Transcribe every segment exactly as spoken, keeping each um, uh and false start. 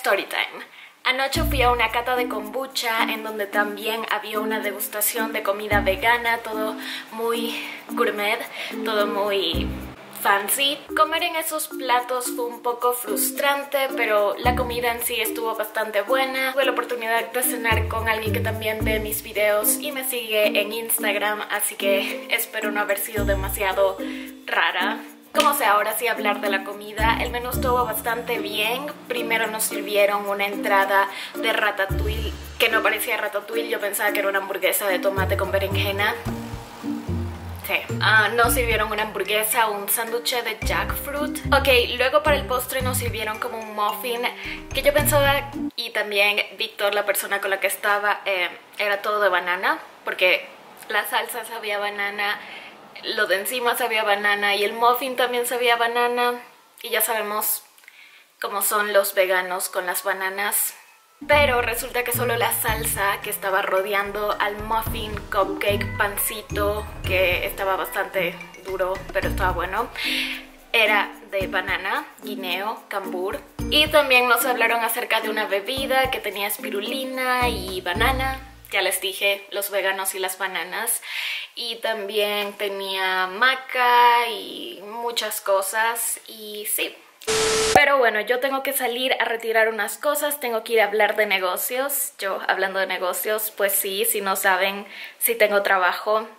Storytime. Anoche fui a una cata de kombucha en donde también había una degustación de comida vegana, todo muy gourmet, todo muy fancy. Comer en esos platos fue un poco frustrante, pero la comida en sí estuvo bastante buena. Tuve la oportunidad de cenar con alguien que también ve mis videos y me sigue en Instagram, así que espero no haber sido demasiado rara. Como sea, ahora sí hablar de la comida. El menú estuvo bastante bien. Primero nos sirvieron una entrada de ratatouille, que no parecía ratatouille, yo pensaba que era una hamburguesa de tomate con berenjena. Sí. Uh, nos sirvieron una hamburguesa, un sándwich de jackfruit. Ok, luego para el postre nos sirvieron como un muffin que yo pensaba, y también Víctor, la persona con la que estaba, eh, era todo de banana, porque la salsa sabía banana, lo de encima sabía banana y el muffin también sabía banana. Y ya sabemos cómo son los veganos con las bananas. Pero resulta que solo la salsa que estaba rodeando al muffin, cupcake, pancito, que estaba bastante duro, pero estaba bueno, era de banana, guineo, cambur. Y también nos hablaron acerca de una bebida que tenía espirulina y banana. Ya les dije, los veganos y las bananas. Y también tenía maca y muchas cosas. Y sí. Pero bueno, yo tengo que salir a retirar unas cosas, tengo que ir a hablar de negocios. Yo hablando de negocios, pues sí, si no saben, si tengo trabajo,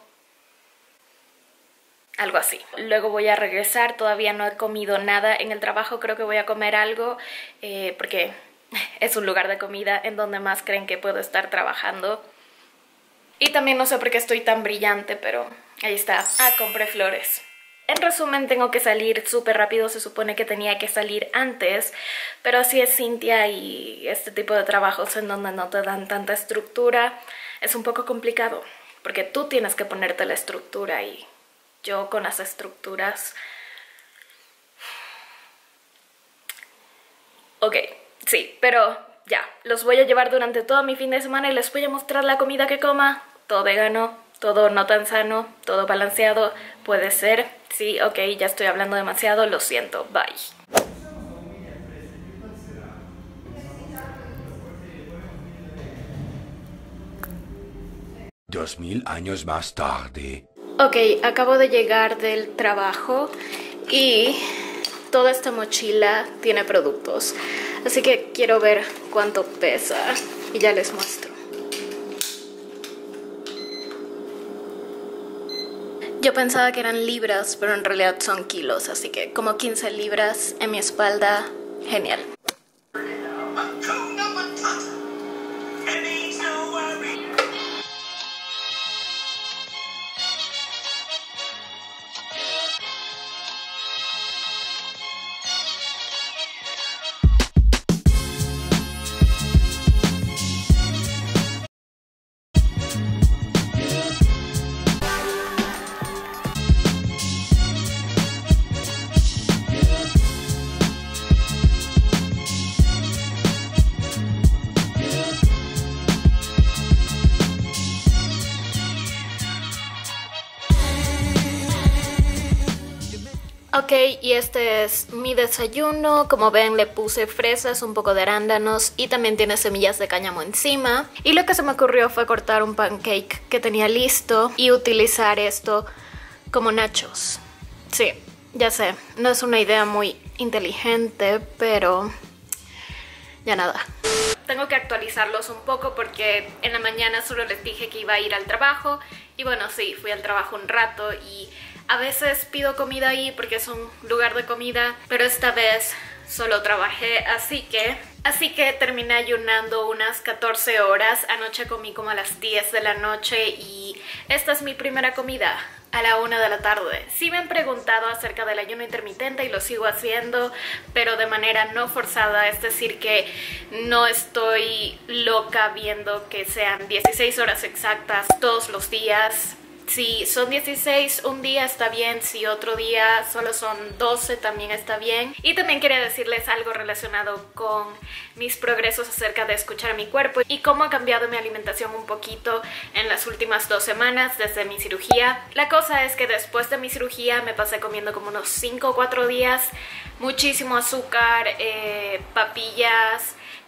algo así. Luego voy a regresar, todavía no he comido nada en el trabajo, creo que voy a comer algo, eh, porque es un lugar de comida en donde más creen que puedo estar trabajando. Y también no sé por qué estoy tan brillante, pero ahí está. Ah, compré flores. En resumen, tengo que salir súper rápido, se supone que tenía que salir antes, pero así es Cintia y este tipo de trabajos en donde no te dan tanta estructura, es un poco complicado, porque tú tienes que ponerte la estructura y yo con las estructuras... Ok, sí, pero ya, los voy a llevar durante todo mi fin de semana y les voy a mostrar la comida que coma, todo vegano, todo no tan sano, todo balanceado, puede ser. Sí, ok, ya estoy hablando demasiado, lo siento, bye. Dos mil años más tarde. Ok, acabo de llegar del trabajo y toda esta mochila tiene productos. Así que quiero ver cuánto pesa y ya les muestro. Yo pensaba que eran libras, pero en realidad son kilos, así que como quince libras en mi espalda, genial. Ok, y este es mi desayuno. Como ven, le puse fresas, un poco de arándanos y también tiene semillas de cáñamo encima. Y lo que se me ocurrió fue cortar un pancake que tenía listo y utilizar esto como nachos. Sí, ya sé, no es una idea muy inteligente, pero ya nada. Tengo que actualizarlos un poco porque en la mañana solo les dije que iba a ir al trabajo. Y bueno, sí, fui al trabajo un rato y... a veces pido comida ahí porque es un lugar de comida, pero esta vez solo trabajé, así que... Así que terminé ayunando unas catorce horas. Anoche comí como a las diez de la noche y esta es mi primera comida, a la una de la tarde. Sí me han preguntado acerca del ayuno intermitente y lo sigo haciendo, pero de manera no forzada, es decir que no estoy loca viendo que sean dieciséis horas exactas todos los días. Si son dieciséis un día está bien, si otro día solo son doce también está bien. Y también quería decirles algo relacionado con mis progresos acerca de escuchar mi cuerpo y cómo ha cambiado mi alimentación un poquito en las últimas dos semanas desde mi cirugía. La cosa es que después de mi cirugía me pasé comiendo como unos cinco o cuatro días muchísimo azúcar, eh, papillas,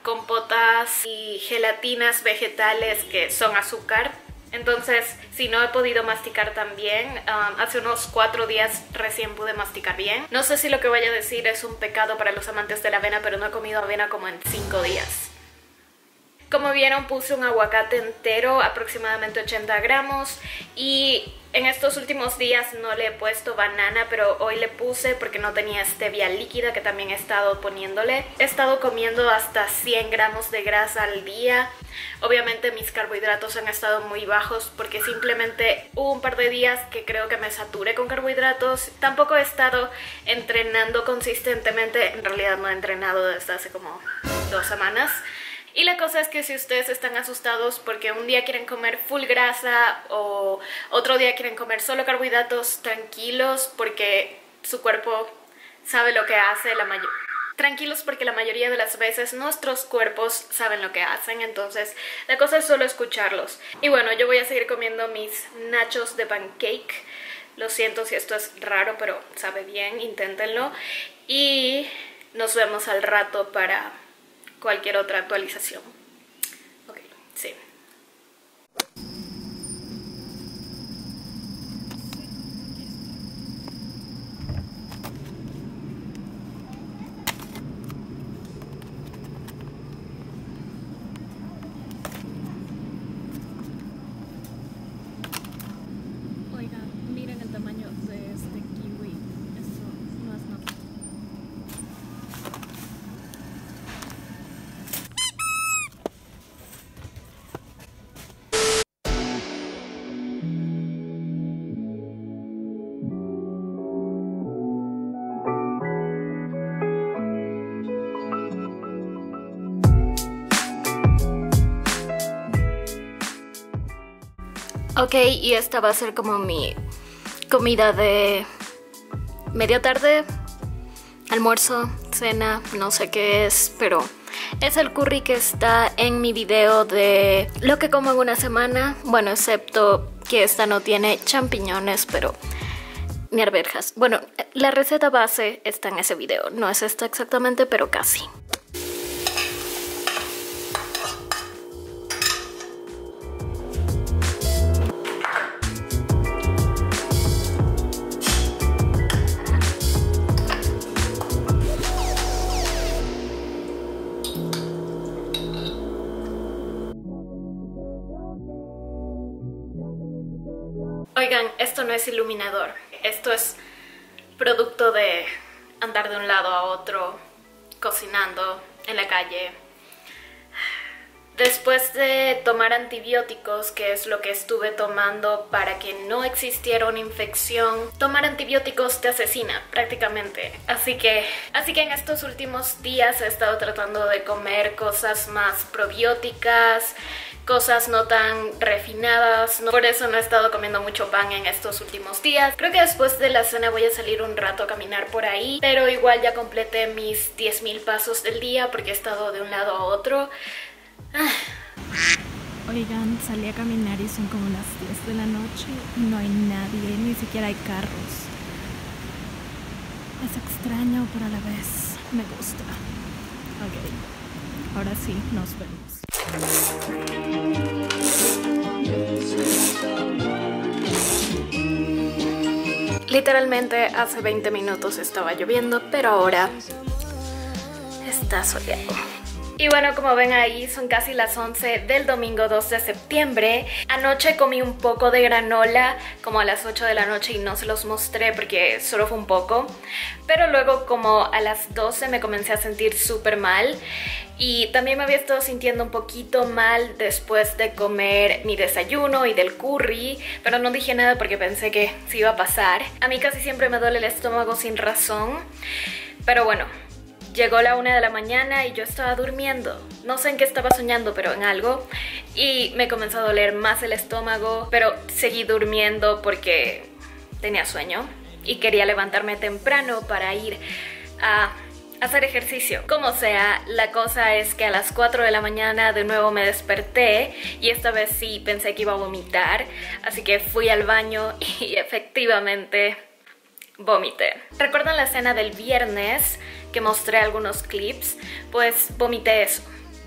compotas y gelatinas vegetales que son azúcar. Entonces, si no he podido masticar tan bien, um, hace unos cuatro días recién pude masticar bien. No sé si lo que voy a decir es un pecado para los amantes de la avena, pero no he comido avena como en cinco días. Como vieron, puse un aguacate entero, aproximadamente ochenta gramos, y en estos últimos días no le he puesto banana, pero hoy le puse porque no tenía stevia líquida, que también he estado poniéndole. He estado comiendo hasta cien gramos de grasa al día. Obviamente mis carbohidratos han estado muy bajos porque simplemente hubo un par de días que creo que me saturé con carbohidratos. Tampoco he estado entrenando consistentemente, en realidad no he entrenado desde hace como dos semanas. Y la cosa es que si ustedes están asustados porque un día quieren comer full grasa o otro día quieren comer solo carbohidratos, tranquilos porque su cuerpo sabe lo que hace. La mayor... Tranquilos porque la mayoría de las veces nuestros cuerpos saben lo que hacen, entonces la cosa es solo escucharlos. Y bueno, yo voy a seguir comiendo mis nachos de pancake. Lo siento si esto es raro, pero sabe bien, inténtenlo. Y nos vemos al rato para cualquier otra actualización. Ok, sí. Oigan, miren el tamaño de este kiwi. Eso no es normal. Ok, y esta va a ser como mi comida de media tarde, almuerzo, cena, no sé qué es, pero es el curry que está en mi video de lo que como en una semana. Bueno, excepto que esta no tiene champiñones, pero ni arvejas. Bueno, la receta base está en ese video, no es esta exactamente, pero casi. Oigan, esto no es iluminador, esto es producto de andar de un lado a otro, cocinando en la calle. Después de tomar antibióticos, que es lo que estuve tomando para que no existiera una infección, tomar antibióticos te asesina prácticamente. Así que, así que en estos últimos días he estado tratando de comer cosas más probióticas, cosas no tan refinadas. Por eso no he estado comiendo mucho pan en estos últimos días. Creo que después de la cena voy a salir un rato a caminar por ahí, pero igual ya completé mis diez mil pasos del día porque he estado de un lado a otro. Oigan, salí a caminar y son como las diez de la noche y no hay nadie, ni siquiera hay carros. Es extraño, pero a la vez me gusta. Ok, ahora sí, nos vemos. Literalmente hace veinte minutos estaba lloviendo, pero ahora está soleado. Y bueno, como ven ahí, son casi las once del domingo dos de septiembre. Anoche comí un poco de granola como a las ocho de la noche y no se los mostré porque solo fue un poco. Pero luego como a las doce me comencé a sentir súper mal. Y también me había estado sintiendo un poquito mal después de comer mi desayuno y del curry. Pero no dije nada porque pensé que se iba a pasar. A mí casi siempre me duele el estómago sin razón. Pero bueno, llegó la una de la mañana y yo estaba durmiendo. No sé en qué estaba soñando, pero en algo. Y me comenzó a doler más el estómago, pero seguí durmiendo porque tenía sueño y quería levantarme temprano para ir a hacer ejercicio. Como sea, la cosa es que a las cuatro de la mañana de nuevo me desperté y esta vez sí pensé que iba a vomitar. Así que fui al baño y efectivamente vomité. ¿Recuerdan la cena del viernes que mostré algunos clips? Pues vomité eso.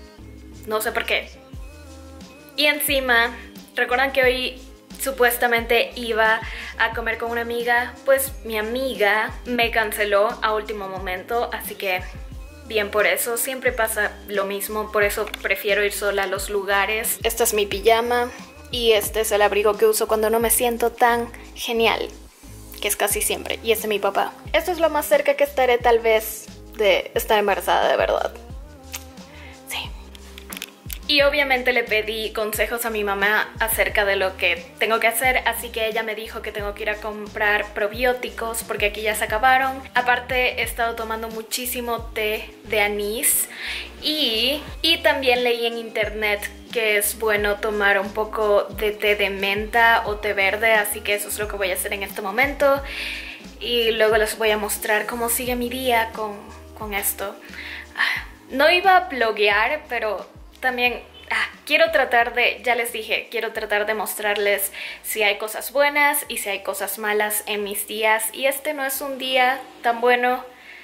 no sé por qué. Y encima, ¿recuerdan que hoy supuestamente iba a comer con una amiga? Pues mi amiga me canceló a último momento, así que bien por eso. Siempre pasa lo mismo, por eso prefiero ir sola a los lugares. Esta es mi pijama y este es el abrigo que uso cuando no me siento tan genial, que es casi siempre, y este es mi papá. Esto es lo más cerca que estaré tal vez de estar embarazada de verdad. Sí. Y obviamente le pedí consejos a mi mamá acerca de lo que tengo que hacer, así que ella me dijo que tengo que ir a comprar probióticos porque aquí ya se acabaron. Aparte he estado tomando muchísimo té de anís y, y también leí en internet que es bueno tomar un poco de té de menta o té verde, así que eso es lo que voy a hacer en este momento. Y luego les voy a mostrar cómo sigue mi día con, con esto. No iba a bloguear, pero también ah, quiero tratar de, ya les dije, quiero tratar de mostrarles si hay cosas buenas y si hay cosas malas en mis días. Y este no es un día tan bueno,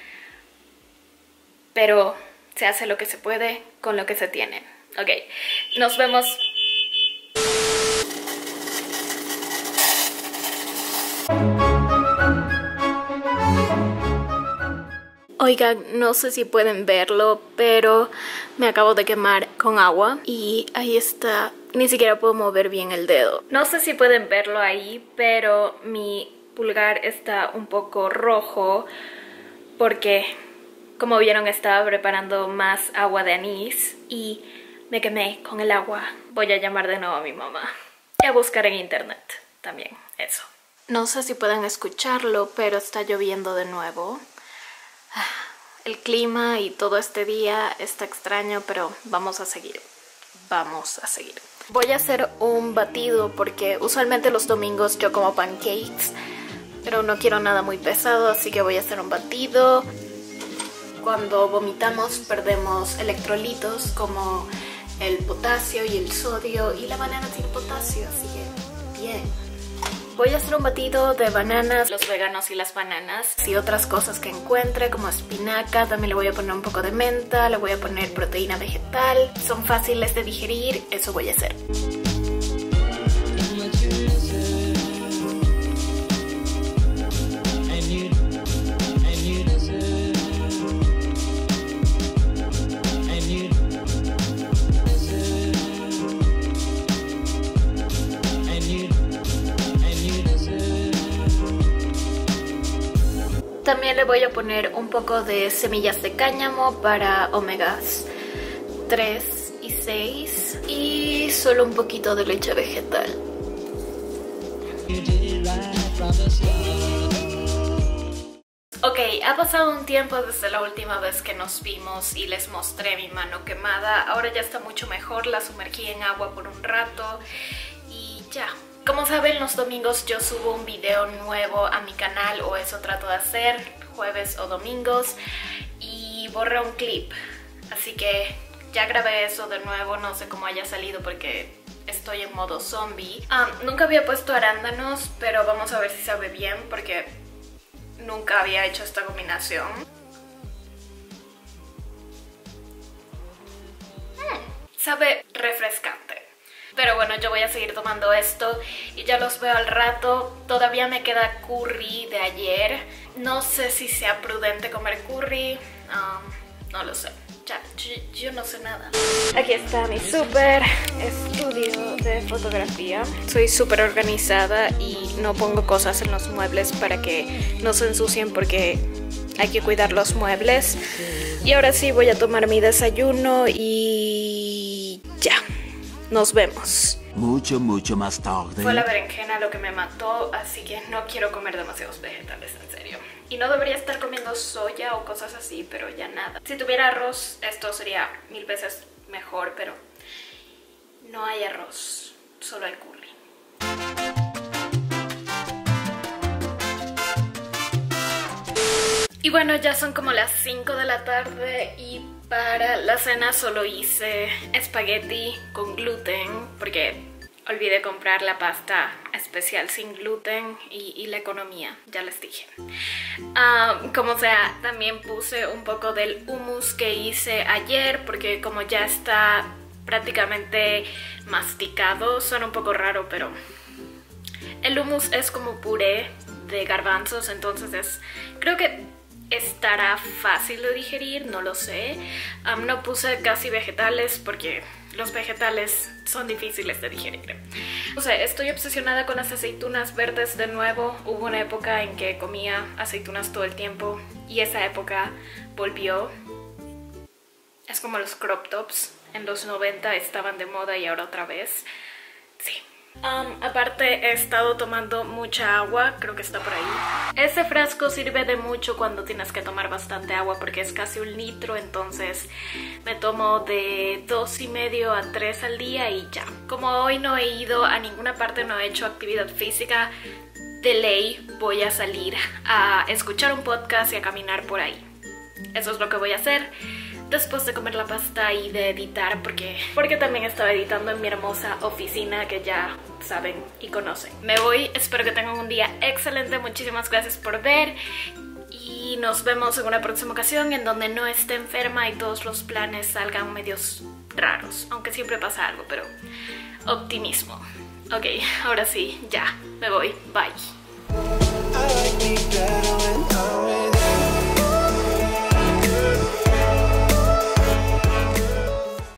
pero se hace lo que se puede con lo que se tiene. Ok, nos vemos. Oigan, no sé si pueden verlo, pero me acabo de quemar con agua y ahí está. Ni siquiera puedo mover bien el dedo. No sé si pueden verlo ahí, pero mi pulgar está un poco rojo porque, como vieron, estaba preparando más agua de anís y me quemé con el agua. Voy a llamar de nuevo a mi mamá y a buscar en internet también eso. No sé si pueden escucharlo, pero está lloviendo de nuevo. El clima y todo este día está extraño, pero vamos a seguir. Vamos a seguir. Voy a hacer un batido porque usualmente los domingos yo como pancakes, pero no quiero nada muy pesado, así que voy a hacer un batido. Cuando vomitamos perdemos electrolitos como el potasio y el sodio, y la banana tiene potasio, así que bien. Voy a hacer un batido de bananas, los veganos y las bananas, y otras cosas que encuentre como espinaca. También le voy a poner un poco de menta, le voy a poner proteína vegetal. Son fáciles de digerir, eso voy a hacer. También le voy a poner un poco de semillas de cáñamo para omegas tres y seis y solo un poquito de leche vegetal. Ok, ha pasado un tiempo desde la última vez que nos vimos y les mostré mi mano quemada. Ahora ya está mucho mejor, la sumergí en agua por un rato y ya. Como saben, los domingos yo subo un video nuevo a mi canal, o eso trato de hacer, jueves o domingos, y borré un clip, así que ya grabé eso de nuevo. No sé cómo haya salido porque estoy en modo zombie. Um, nunca había puesto arándanos, pero vamos a ver si sabe bien porque nunca había hecho esta combinación. Mm, sabe refrescante. Pero bueno, yo voy a seguir tomando esto y ya los veo al rato. Todavía me queda curry de ayer. No sé si sea prudente comer curry. Um, no lo sé. Ya, yo, yo no sé nada. Aquí está mi súper estudio de fotografía. Soy súper organizada y no pongo cosas en los muebles para que no se ensucien porque hay que cuidar los muebles. Y ahora sí voy a tomar mi desayuno y ya. Nos vemos. Mucho, mucho más tarde. Fue la berenjena lo que me mató, así que no quiero comer demasiados vegetales, en serio. Y no debería estar comiendo soya o cosas así, pero ya nada. Si tuviera arroz, esto sería mil veces mejor, pero no hay arroz, solo hay curry. Y bueno, ya son como las cinco de la tarde y para la cena solo hice espagueti con gluten porque olvidé comprar la pasta especial sin gluten y, y la economía, ya les dije. Um, como sea, también puse un poco del hummus que hice ayer porque como ya está prácticamente masticado. Suena un poco raro, pero el hummus es como puré de garbanzos, entonces es, creo que estará fácil de digerir, no lo sé. Um, no puse casi vegetales porque los vegetales son difíciles de digerir. O sea, estoy obsesionada con las aceitunas verdes de nuevo. Hubo una época en que comía aceitunas todo el tiempo y esa época volvió. Es como los crop tops en los noventa estaban de moda y ahora otra vez. Sí. Um, aparte he estado tomando mucha agua, creo que está por ahí. Este frasco sirve de mucho cuando tienes que tomar bastante agua porque es casi un litro, entonces me tomo de dos y medio a tres al día y ya. Como hoy no he ido a ninguna parte, no he hecho actividad física, de ley voy a salir a escuchar un podcast y a caminar por ahí. Eso es lo que voy a hacer después de comer la pasta y de editar, porque, porque también estaba editando en mi hermosa oficina que ya saben y conocen. Me voy, espero que tengan un día excelente, muchísimas gracias por ver y nos vemos en una próxima ocasión en donde no esté enferma y todos los planes salgan medios raros, aunque siempre pasa algo, pero optimismo. Ok, ahora sí, ya, me voy, bye.